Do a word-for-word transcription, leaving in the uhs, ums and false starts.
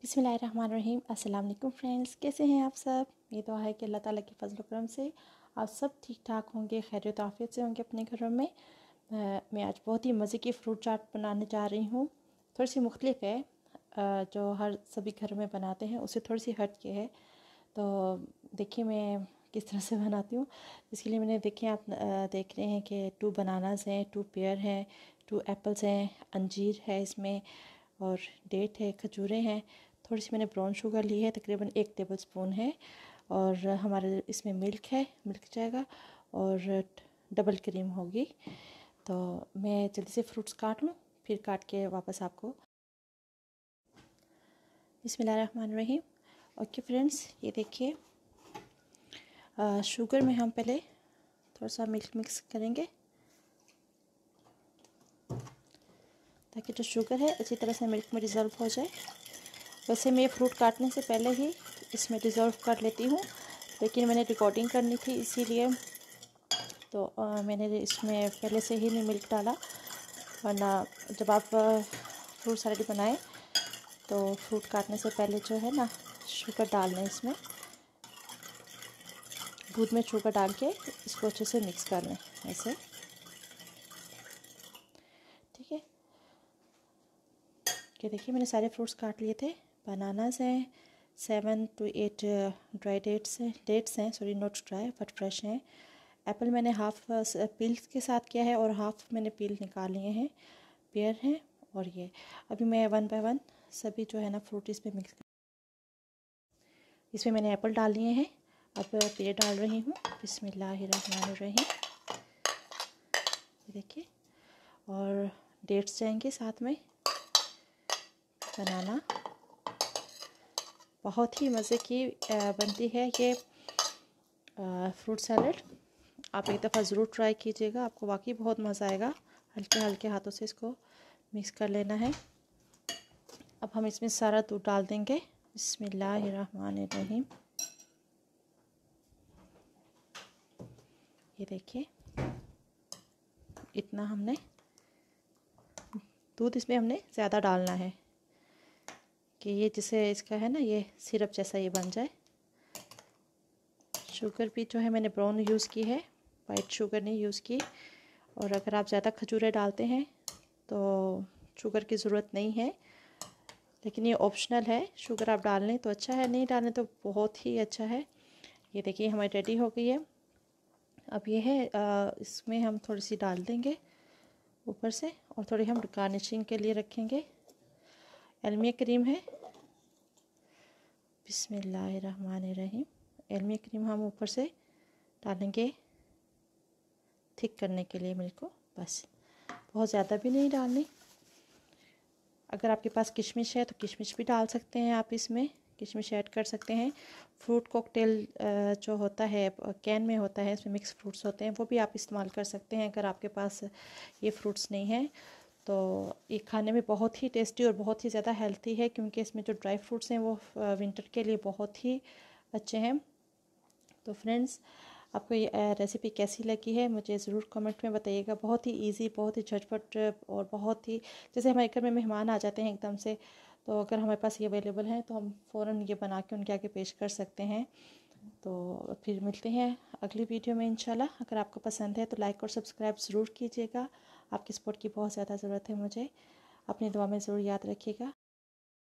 बिस्मिल्लाहिर्रहमानिर्रहीम। अस्सलाम वालेकुम फ्रेंड्स, कैसे हैं आप सब। ये दुआ है कि अल्लाह ताला के फजल करम से आप सब ठीक ठाक होंगे, खैरियत आफियत से होंगे अपने घरों में। मैं आज बहुत ही मज़े की फ़्रूट चाट बनाने जा रही हूँ। थोड़ी सी मुख्तलिफ है, जो हर सभी घरों में बनाते हैं उससे थोड़ी सी हट के है। तो देखिए मैं किस तरह से बनाती हूँ। इसके लिए मैंने देखिए आप देख रहे हैं कि टू बनानास हैं, टू पेयर हैं, टू एप्पल्स हैं, अंजीर है इसमें, और डेट है, खजूरें हैं। थोड़ी सी मैंने ब्राउन शुगर ली है, तकरीबन एक टेबल स्पून है। और हमारे इसमें मिल्क है, मिल्क जाएगा, और डबल क्रीम होगी। तो मैं जल्दी से फ्रूट्स काट लूँ, फिर काट के वापस आपको। बिस्मिल्लाहिर्रहमानिर्रहीम। ओके फ्रेंड्स, ये देखिए शुगर में हम पहले थोड़ा सा मिल्क मिक्स करेंगे ताकि जो शुगर है अच्छी तरह से मिल्क में डिज़ोल्व हो जाए। वैसे मैं ये फ्रूट काटने से पहले ही इसमें डिज़ोल्व कर लेती हूँ, लेकिन मैंने रिकॉर्डिंग करनी थी इसीलिए तो आ, मैंने इसमें पहले से ही नहीं मिल्क डाला। वरना जब आप फ्रूट सैलेड बनाएं तो फ्रूट काटने से पहले जो है ना शुगर डालना है इसमें। दूध में शुगर डाल के इसको अच्छे से मिक्स कर लें ऐसे, ठीक है। कि देखिए मैंने सारे फ्रूट्स काट लिए थे। बनानास हैं, seven two eight dry dates हैं, डेट्स हैं sorry not dry but fresh हैं। एप्पल मैंने हाफ़ पील के साथ किया है और हाफ़ मैंने पील निकाल लिए हैं। पेयर हैं, और ये अभी मैं वन बाय वन सभी जो है ना फ्रूट इसमें मिक्स कर, इसमें मैंने एप्पल डाल लिए हैं। अब पेयर डाल रही हूँ। बिस्मिल्लाहिर्रहमानिर्रहीम। देखिए, और डेट्स जाएंगे साथ में। बनाना बहुत ही मज़े की बनती है ये फ्रूट सैलेड। आप एक दफ़ा ज़रूर ट्राई कीजिएगा, आपको वाकई बहुत मज़ा आएगा। हल्के हल्के हाथों से इसको मिक्स कर लेना है। अब हम इसमें सारा दूध डाल देंगे। बिस्मिल्लाहिर्रहमानिर्रहीम। ये देखिए इतना हमने दूध इसमें हमने ज़्यादा डालना है कि ये जिसे इसका है ना ये सिरप जैसा ये बन जाए। शुगर भी जो है मैंने ब्राउन यूज़ की है, वाइट शुगर नहीं यूज़ की। और अगर आप ज़्यादा खजूरें डालते हैं तो शुगर की ज़रूरत नहीं है, लेकिन ये ऑप्शनल है। शुगर आप डाल लें तो अच्छा है, नहीं डालें तो बहुत ही अच्छा है। ये देखिए हमारी रेडी हो गई है। अब ये है आ, इसमें हम थोड़ी सी डाल देंगे ऊपर से, और थोड़ी हम गार्निशिंग के लिए रखेंगे। एलमिया क्रीम है। बिस्मिल्लाहिर्रहमानिर्रहीम। एलमिया क्रीम हम ऊपर से डालेंगे थिक करने के लिए मिल्क को, बस बहुत ज़्यादा भी नहीं डालनी। अगर आपके पास किशमिश है तो किशमिश भी डाल सकते हैं आप, इसमें किशमिश ऐड कर सकते हैं। फ्रूट कॉकटेल जो होता है कैन में होता है, इसमें मिक्स फ्रूट्स होते हैं, वो भी आप इस्तेमाल कर सकते हैं अगर आपके पास ये फ्रूट्स नहीं हैं। तो ये खाने में बहुत ही टेस्टी और बहुत ही ज़्यादा हेल्थी है, क्योंकि इसमें जो ड्राई फ्रूट्स हैं वो विंटर के लिए बहुत ही अच्छे हैं। तो फ्रेंड्स, आपको ये रेसिपी कैसी लगी है मुझे ज़रूर कमेंट में बताइएगा। बहुत ही इजी, बहुत ही झटपट, और बहुत ही जैसे हमारे घर में मेहमान आ जाते हैं एकदम से, तो अगर हमारे पास ये अवेलेबल है तो हम फ़ौरन ये बना के उनके आगे पेश कर सकते हैं। तो फिर मिलते हैं अगली वीडियो में इंशाल्लाह। अगर आपको पसंद है तो लाइक और सब्सक्राइब ज़रूर कीजिएगा। आपकी सपोर्ट की बहुत ज़्यादा ज़रूरत है मुझे। अपनी दुआ में ज़रूर याद रखिएगा।